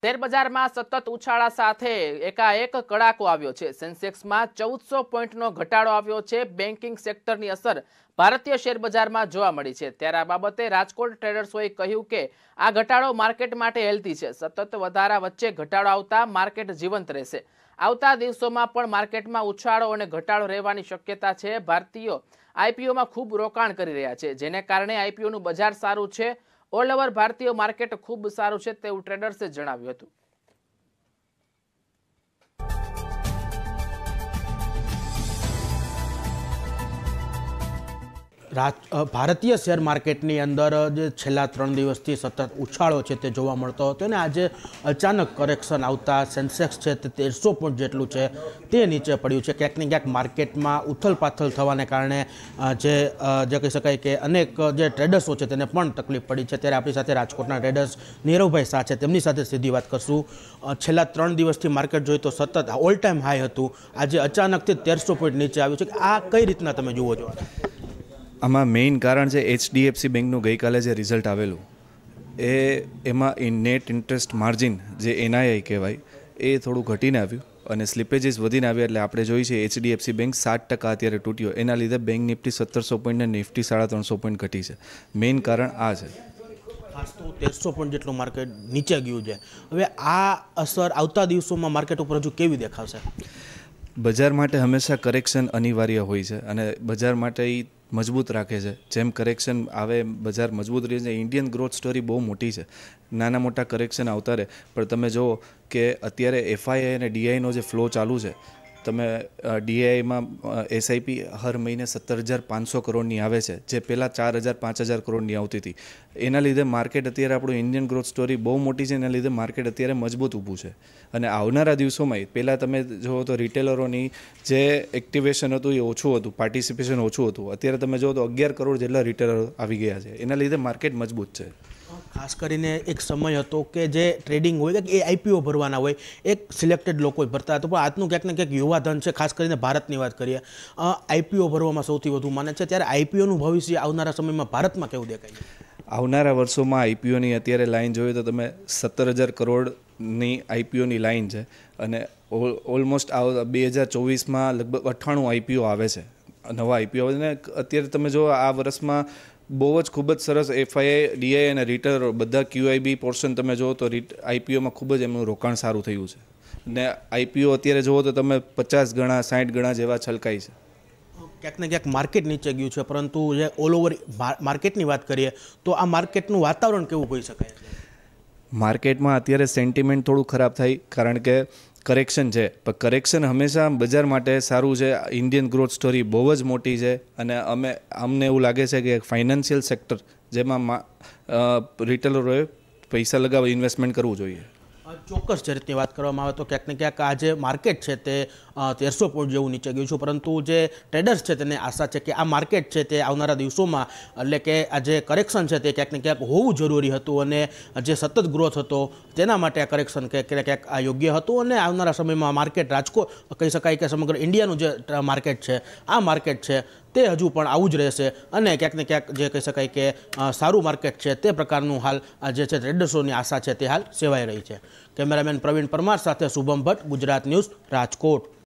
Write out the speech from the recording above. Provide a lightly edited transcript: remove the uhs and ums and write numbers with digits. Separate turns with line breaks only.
Share બજારમાં સતત ઉછાળા સાથે એકાએક કડાકો આવ્યો છે। સેન્સેક્સમાં 1400 પોઈન્ટનો ઘટાડો આવ્યો છે। બેન્કિંગ સેક્ટરની અસર ભારતીય શેર બજારમાં જોવા મળી છે। ત્યારે આ બાબતે રાજકોટ ટ્રેડર્સોએ કહ્યું કે આ ઘટાડો માર્કેટ માટે હેલ્ધી છે। સતત વધારા વચ્ચે ઘટાડો આવતા માર્કેટ જીવંત રહેશે। આવતા દિવસોમાં પણ માર્કેટમાં ઉછાળો અને ઘટાડો રહેવાની શક્યતા છે। ભારતીયો આઈપીઓમાં ખૂબ રોકાણ કરી રહ્યા છે, જેને કારણે આઈપીઓનું બજાર સારું છે। ઓલ ઓવર ભારતીય માર્કેટ ખૂબ સારું છે તેવું ટ્રેડર્સે જણાવ્યું હતું।
ભારતીય શેર માર્કેટની અંદર જે છેલ્લા 3 દિવસથી સતત ઉછાળો છે તે જોવા મળતો હતો અને આજે અચાનક કરેક્શન આવતા સેન્સેક્સ છે તે 1300 પોઈન્ટ જેટલું છે તે નીચે પડ્યું છે। ક્યાંક ને ક્યાંક માર્કેટમાં ઉથલપાથલ થવાને કારણે જે કહી શકાય કે અનેક જે ટ્રેડર્સો છે તેને પણ તકલીફ પડી છે। ત્યારે આપણી સાથે રાજકોટના ટ્રેડર્સ નીરવભાઈ શાહ છે, તેમની સાથે સીધી વાત કરશું। છેલ્લા 3 દિવસથી માર્કેટ જોઈએ તો સતત ઓલ ટાઈમ હાઈ હતું, આજે અચાનકથી 1300 પોઈન્ટ નીચે આવ્યું છે। આ કઈ રીતના તમે જુઓ છો?
આમાં મેઇન કારણ છે HDFC બેંકનું ગઈકાલે જે રિઝલ્ટ આવેલું એમાં નેટ ઇન્ટરેસ્ટ માર્જિન જે NII કહેવાય એ થોડું ઘટીને આવ્યું અને સ્લિપેજીસ વધીને આવ્યા। એટલે આપણે જોઈએ છીએ HDFC બેંક 7% અત્યારે તૂટ્યો, એના લીધે બેંક નિફ્ટી 1700 પોઈન્ટ અને નિફ્ટી 350 પોઈન્ટ ઘટી છે। મેઇન કારણ આ છે।
ખાસ તો 1300 પોઈન્ટ જેટલું માર્કેટ નીચે ગયું છે। હવે આ અસર આવતા દિવસોમાં માર્કેટ ઉપર હજુ કેવી દેખાશે?
બજાર માટે હંમેશા કરેક્શન અનિવાર્ય હોય છે અને બજાર માટે એ મજબૂત રાખે છે। જેમ કરેક્શન આવે બજાર મજબૂત રહે છે। ઇન્ડિયન ગ્રોથ સ્ટોરી બહુ મોટી છે, નાના મોટા કરેક્શન આવતા રહે, પણ તમે જુઓ કે અત્યારે FII અને DIનો જે ફ્લો ચાલુ છે, તમે DIમાં SIP હર મહિને 17,500 કરોડની આવે છે, જે પહેલાં 4,000-5,000 કરોડની આવતી હતી। એના લીધે માર્કેટ અત્યારે આપણું ઇન્ડિયન ગ્રોથ સ્ટોરી બહુ મોટી છે, એના લીધે માર્કેટ અત્યારે મજબૂત ઊભું છે। અને આવનારા દિવસોમાં પહેલાં તમે જુઓ તો રિટેલરોની જે એક્ટિવેશન હતું એ ઓછું હતું, પાર્ટિસિપેશન ઓછું હતું। અત્યારે તમે જુઓ તો 11 કરોડ જેટલા રિટેલરો આવી ગયા છે, એના લીધે માર્કેટ મજબૂત છે।
ખાસ કરીને એક સમય હતો કે જે ટ્રેડિંગ હોય કે એ આઈપીઓ ભરવાના હોય, એક સિલેક્ટેડ લોકો ભરતા હતા, પણ આજનું ક્યાંક ને ક્યાંક યુવાધન છે, ખાસ કરીને ભારતની વાત કરીએ, આઈપીઓ ભરવામાં સૌથી વધુ માને છે। ત્યારે આઈપીઓનું ભવિષ્ય આવનારા સમયમાં ભારતમાં કેવું દેખાય છે?
આવનારા વર્ષોમાં આઈપીઓની અત્યારે લાઈન જોઈએ તો તમે 17,000 કરોડની આઈપીઓની લાઈન છે અને ઓલમોસ્ટ 2024માં લગભગ 98 આઈપીઓ આવે છે, નવા આઈપીઓ આવે છે। અત્યારે તમે જો આ વર્ષમાં બહુ જ ખૂબ જ સરસ FII, DI અને રિટેલરો બધા QIB પોર્શન તમે જુઓ તો આઈપીઓમાં ખૂબ જ એમનું રોકાણ સારું થયું છે ને આઈપીઓ અત્યારે જુઓ તો તમે 50 ગણા 60 ગણા જેવા છલકાય છે।
ક્યાંક ને ક્યાંક માર્કેટ નીચે ગયું છે, પરંતુ જે ઓલ ઓવર માર્કેટની વાત કરીએ તો આ માર્કેટનું વાતાવરણ કેવું કહી શકાય?
માર્કેટમાં અત્યારે સેન્ટિમેન્ટ થોડું ખરાબ થાય, કારણ કે કરેક્શન છે, પણ કરેક્શન હંમેશા બજાર માટે સારું છે। ઇન્ડિયન ગ્રોથ સ્ટોરી બહુ જ મોટી છે અને અમને એવું લાગે છે કે ફાઇનાન્શિયલ સેક્ટર જેમાં રિટેલરોએ પૈસા લગાવી ઇન્વેસ્ટમેન્ટ કરવું જોઈએ।
ચોક્કસ જે રીતની વાત કરવામાં આવે તો ક્યાંક ને ક્યાંક આ જે માર્કેટ છે તે 1300 પોઈન્ટ જેવું નીચે ગયું છે, પરંતુ જે ટ્રેડર્સ છે તેને આશા છે કે આ માર્કેટ છે તે આવનારા દિવસોમાં, એટલે કે આ જે કરેક્શન છે તે ક્યાંક ને ક્યાંક હોવું જરૂરી હતું અને જે સતત ગ્રોથ હતો તેના માટે આ કરેક્શન ક્યાંક આ યોગ્ય હતું અને આવનારા સમયમાં માર્કેટ રાજકોટ કહી શકાય કે સમગ્ર ઇન્ડિયાનું જે માર્કેટ છે, આ માર્કેટ છે તે હજુ પણ આવું જ રહેશે અને ક્યાંક ને ક્યાંક જે કહી શકાય કે સારું માર્કેટ છે તે પ્રકારનું હાલ જે છે ટ્રેડર્સોની આશા છે તે હાલ સેવાઈ રહી છે। કેમેરામેન પ્રવીણ પરમાર સાથે શુભમ ભટ્ટ, ગુજરાત ન્યૂઝ, રાજકોટ।